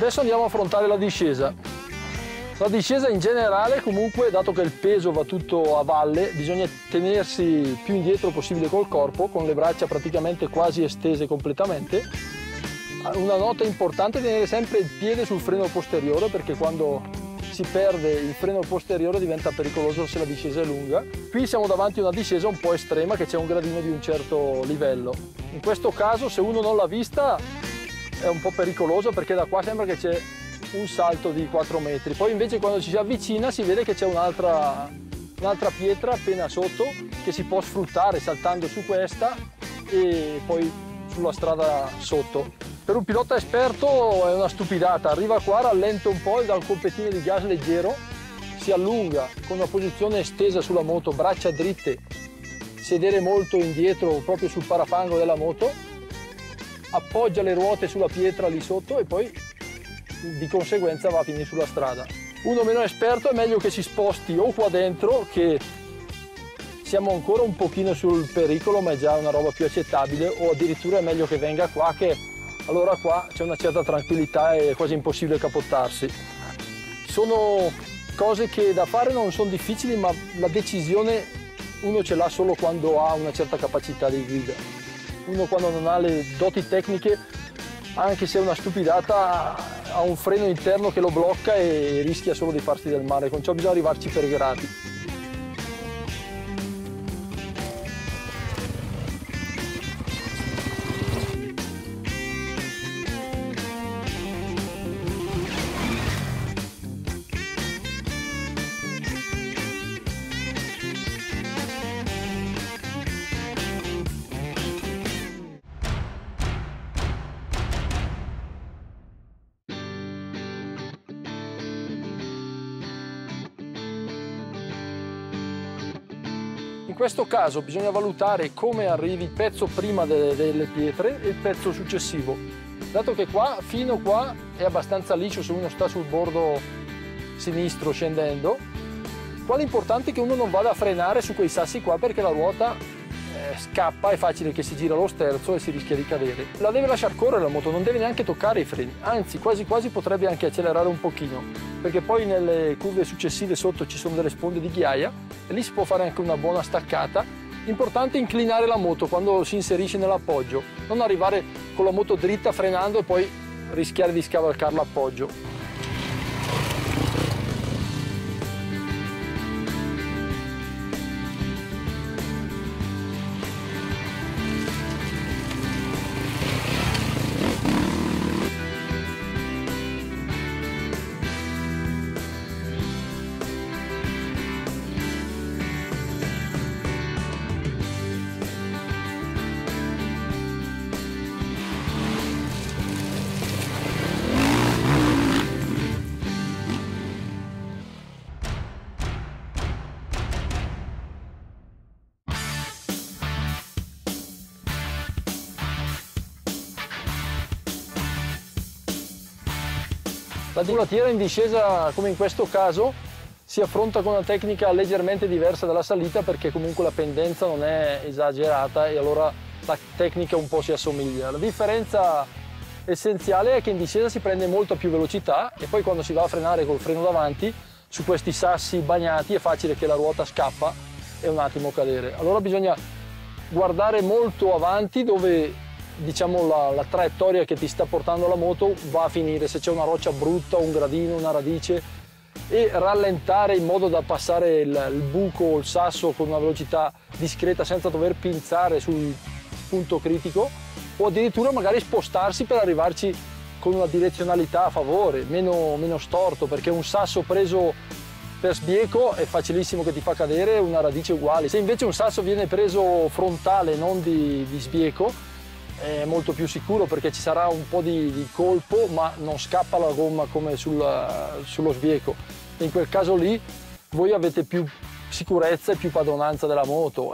Adesso andiamo a affrontare la discesa. La discesa in generale, comunque, dato che il peso va tutto a valle, bisogna tenersi più indietro possibile col corpo, con le braccia praticamente quasi estese completamente. Una nota importante è tenere sempre il piede sul freno posteriore, perché quando si perde il freno posteriore diventa pericoloso se la discesa è lunga. Qui siamo davanti a una discesa un po' estrema, che c'è un gradino di un certo livello. In questo caso, se uno non l'ha vista, è un po' pericoloso, perché da qua sembra che c'è un salto di 4 metri. Poi invece quando ci si avvicina si vede che c'è un'altra pietra appena sotto che si può sfruttare saltando su questa e poi sulla strada sotto. Per un pilota esperto è una stupidata, arriva qua, rallenta un po' e dà un colpettino di gas leggero, si allunga con una posizione estesa sulla moto, braccia dritte, sedere molto indietro proprio sul parafango della moto, appoggia le ruote sulla pietra lì sotto e poi di conseguenza va a finire sulla strada. Uno meno esperto è meglio che si sposti o qua dentro, che siamo ancora un pochino sul pericolo ma è già una roba più accettabile, o addirittura è meglio che venga qua, che allora qua c'è una certa tranquillità e è quasi impossibile capottarsi. Sono cose che da fare non sono difficili, ma la decisione uno ce l'ha solo quando ha una certa capacità di guida. Uno quando non ha le doti tecniche, anche se è una stupidata, ha un freno interno che lo blocca e rischia solo di farsi del male. Con ciò bisogna arrivarci per gradi. In questo caso bisogna valutare come arrivi il pezzo prima delle pietre e il pezzo successivo. Dato che qua, fino qua, è abbastanza liscio se uno sta sul bordo sinistro scendendo, qua l'importante è che uno non vada a frenare su quei sassi qua, perché la ruota scappa, è facile che si gira lo sterzo e si rischia di cadere. La deve lasciare correre la moto, non deve neanche toccare i freni, anzi quasi quasi potrebbe anche accelerare un pochino, perché poi nelle curve successive sotto ci sono delle sponde di ghiaia e lì si può fare anche una buona staccata. L'importante è inclinare la moto quando si inserisce nell'appoggio, non arrivare con la moto dritta frenando e poi rischiare di scavalcare l'appoggio. La mulattiera in discesa, come in questo caso, si affronta con una tecnica leggermente diversa dalla salita, perché comunque la pendenza non è esagerata e allora la tecnica un po' si assomiglia. La differenza essenziale è che in discesa si prende molta più velocità e poi quando si va a frenare col freno davanti su questi sassi bagnati è facile che la ruota scappa e un attimo cadere. Allora bisogna guardare molto avanti dove, diciamo, la traiettoria che ti sta portando la moto va a finire, se c'è una roccia brutta, un gradino, una radice, e rallentare in modo da passare il buco o il sasso con una velocità discreta senza dover pinzare sul punto critico, o addirittura magari spostarsi per arrivarci con una direzionalità a favore, meno storto, perché un sasso preso per sbieco è facilissimo che ti fa cadere, una radice uguale. Se invece un sasso viene preso frontale, non di sbieco, è molto più sicuro, perché ci sarà un po' di colpo ma non scappa la gomma come sullo sbieco. E in quel caso lì voi avete più sicurezza e più padronanza della moto.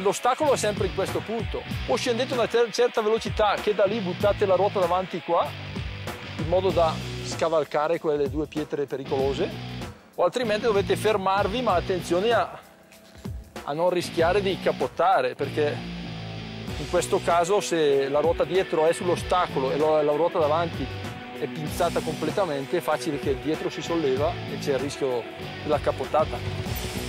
l'ostacolo è sempre in questo punto. O scendete a una certa velocità che da lì buttate la ruota davanti qua, in modo da scavalcare quelle due pietre pericolose, o altrimenti dovete fermarvi, ma attenzione a non rischiare di capottare, perché in questo caso se la ruota dietro è sull'ostacolo e la ruota davanti è pinzata completamente, è facile che dietro si solleva e c'è il rischio della capottata.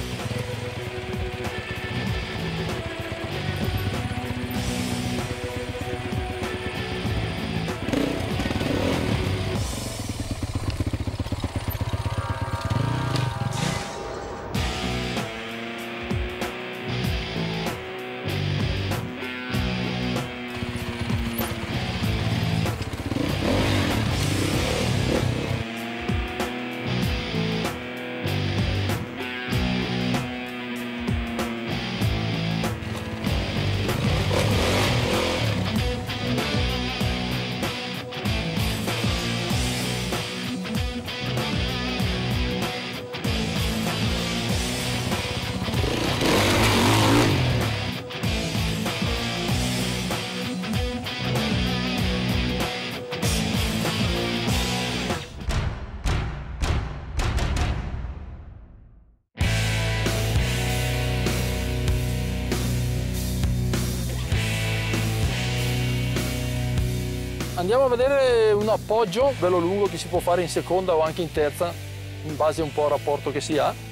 Andiamo a vedere un appoggio bello lungo che si può fare in seconda o anche in terza, in base un po' al rapporto che si ha.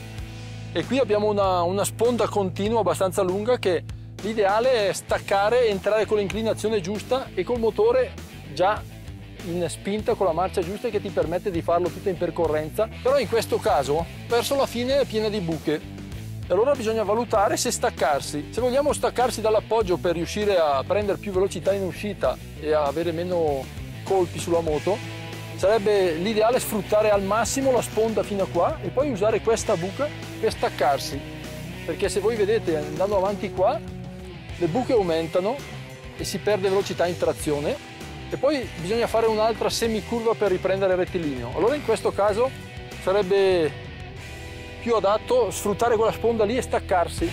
E qui abbiamo una sponda continua abbastanza lunga che l'ideale è staccare, entrare con l'inclinazione giusta e col motore già in spinta, con la marcia giusta, che ti permette di farlo tutto in percorrenza. Però in questo caso verso la fine è piena di buche. E allora bisogna valutare se staccarsi. Se vogliamo staccarsi dall'appoggio per riuscire a prendere più velocità in uscita e a avere meno colpi sulla moto, sarebbe l'ideale sfruttare al massimo la sponda fino a qua e poi usare questa buca per staccarsi. Perché se voi vedete, andando avanti qua, le buche aumentano e si perde velocità in trazione e poi bisogna fare un'altra semicurva per riprendere il rettilineo. Allora in questo caso sarebbe più adatto sfruttare quella sponda lì e staccarsi.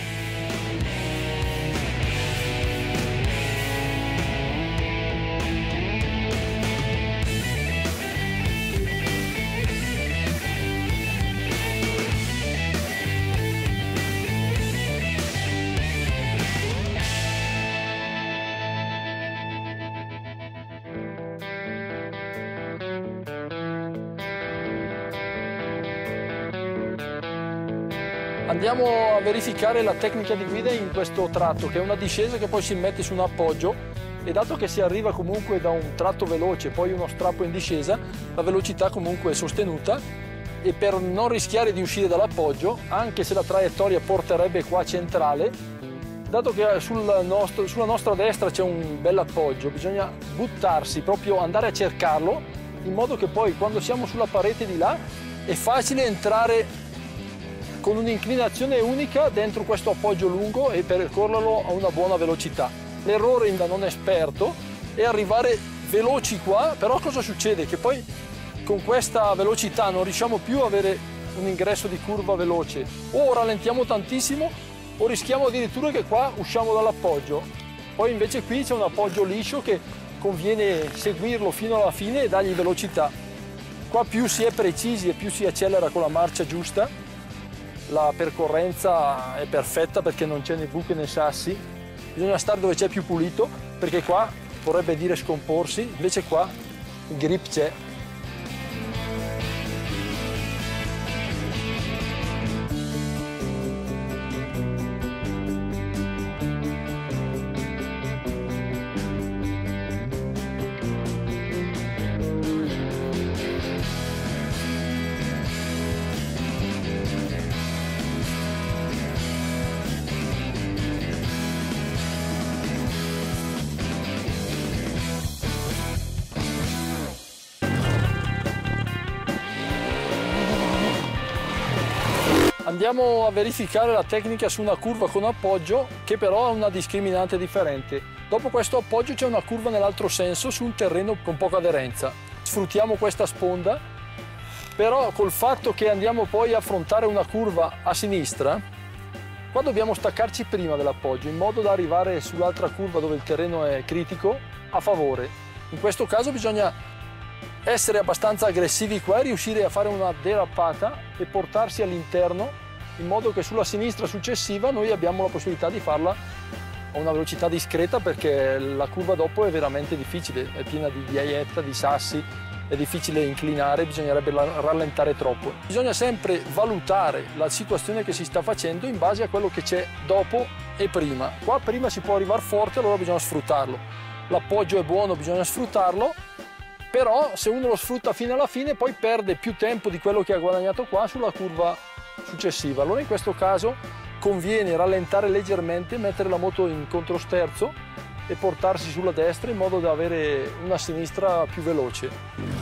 Andiamo a verificare la tecnica di guida in questo tratto, che è una discesa che poi si mette su un appoggio, e dato che si arriva comunque da un tratto veloce, poi uno strappo in discesa, la velocità comunque è sostenuta, e per non rischiare di uscire dall'appoggio, anche se la traiettoria porterebbe qua centrale, dato che sulla nostra destra c'è un bel appoggio, bisogna buttarsi, proprio andare a cercarlo, in modo che poi quando siamo sulla parete di là è facile entrare con un'inclinazione unica dentro questo appoggio lungo e percorrerlo a una buona velocità. L'errore da non esperto è arrivare veloci qua, però cosa succede? Che poi con questa velocità non riusciamo più a avere un ingresso di curva veloce, o rallentiamo tantissimo o rischiamo addirittura che qua usciamo dall'appoggio. Poi invece qui c'è un appoggio liscio che conviene seguirlo fino alla fine e dargli velocità. Qua più si è precisi e più si accelera con la marcia giusta. La percorrenza è perfetta perché non c'è né buche né sassi, bisogna stare dove c'è più pulito, perché qua vorrebbe dire scomporsi, invece qua il grip c'è. Andiamo a verificare la tecnica su una curva con appoggio, che però ha una discriminante differente. Dopo questo appoggio c'è una curva nell'altro senso su un terreno con poca aderenza. Sfruttiamo questa sponda, però col fatto che andiamo poi a affrontare una curva a sinistra, Qua dobbiamo staccarci prima dell'appoggio in modo da arrivare sull'altra curva dove il terreno è critico a favore. In questo caso bisogna essere abbastanza aggressivi qua e riuscire a fare una derappata e portarsi all'interno in modo che sulla sinistra successiva noi abbiamo la possibilità di farla a una velocità discreta, perché la curva dopo è veramente difficile, è piena di ghiaietta, di sassi, è difficile inclinare, bisognerebbe rallentare troppo. Bisogna sempre valutare la situazione che si sta facendo in base a quello che c'è dopo e prima. Qua prima si può arrivare forte, allora bisogna sfruttarlo. L'appoggio è buono, bisogna sfruttarlo, però se uno lo sfrutta fino alla fine poi perde più tempo di quello che ha guadagnato qua sulla curva successiva. Allora in questo caso conviene rallentare leggermente, mettere la moto in controsterzo e portarsi sulla destra in modo da avere una sinistra più veloce.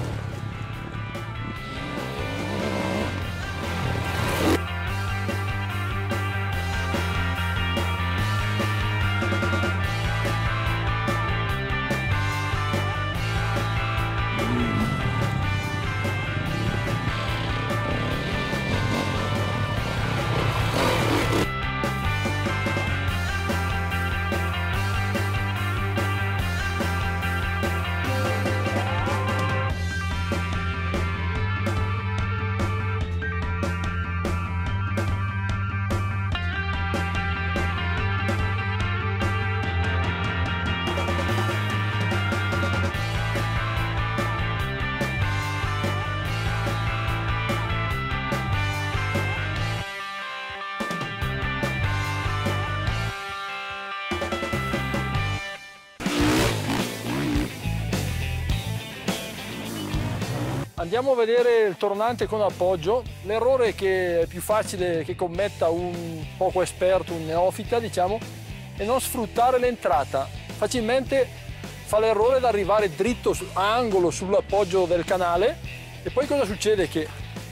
Andiamo a vedere il tornante con appoggio. L'errore che è più facile che commetta un poco esperto, un neofita, diciamo, è non sfruttare l'entrata. Facilmente fa l'errore di arrivare dritto a angolo sull'appoggio del canale e poi cosa succede? Che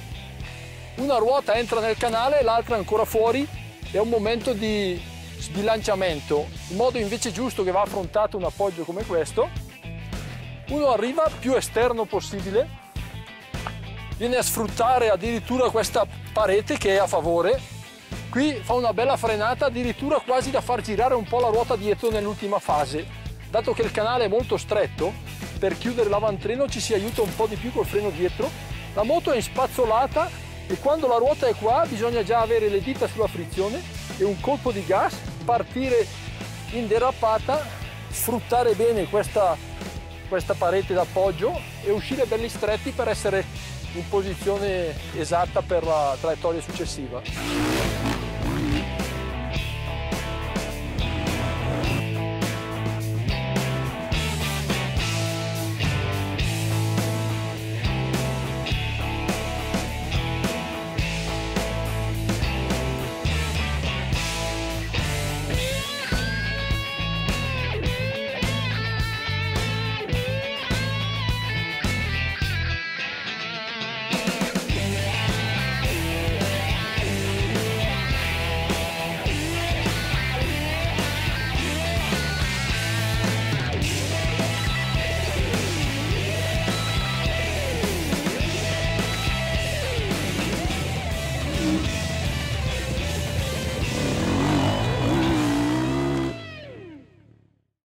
una ruota entra nel canale e l'altra ancora fuori, è un momento di sbilanciamento. Il modo invece giusto che va affrontato un appoggio come questo: uno arriva più esterno possibile, viene a sfruttare addirittura questa parete che è a favore, qui fa una bella frenata addirittura quasi da far girare un po' la ruota dietro nell'ultima fase. Dato che il canale è molto stretto, per chiudere l'avantreno ci si aiuta un po' di più col freno dietro, la moto è inspazzolata e quando la ruota è qua bisogna già avere le dita sulla frizione e un colpo di gas, partire in derappata, sfruttare bene questa parete d'appoggio e uscire belli stretti per essere in posizione esatta per la traiettoria successiva.